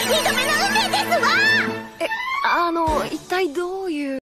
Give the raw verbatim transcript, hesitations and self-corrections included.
二度目の運命ですわ。 え、あの、一体どういう。